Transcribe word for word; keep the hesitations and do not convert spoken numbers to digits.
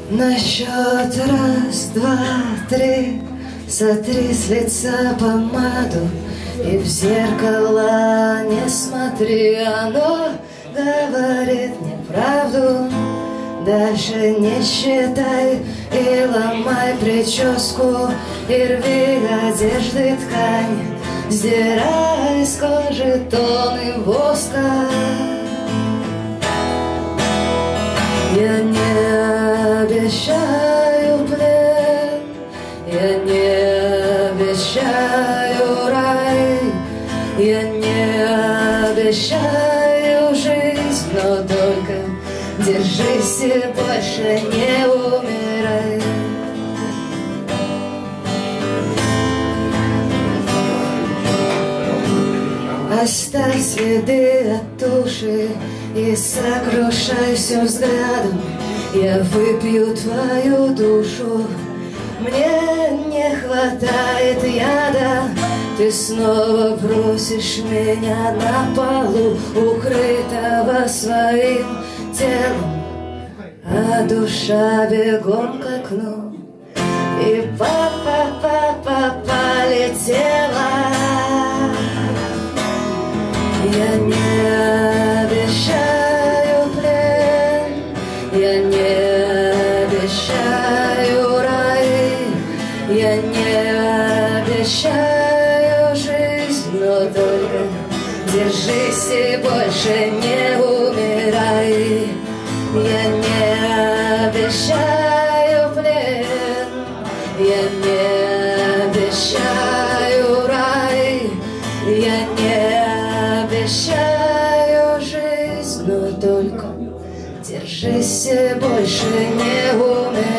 На счет раз, два, три сотри с лица помаду и в зеркало не смотри, оно говорит неправду. Дальше не считай и ломай прическу, и рви одежды ткань, сдирай с кожи тоны воска. Я не обещаю плен, я не обещаю рай, я не обещаю жизнь, но только держись и больше не умирай. Оставь следы от туши и сокрушайся взглядом. Я выпью твою душу, мне не хватает яда. Ты снова бросишь меня на полу, укрытого своим телом, а душа бегом к окну, и па-па-па-па полетела. Я не обещаю плен, я не обещаю рай, я не обещаю жизнь, но только держись и больше не умирай. Я не обещаю плен, я не обещаю рай, я не обещаю жизнь, но только держись и больше не умирай.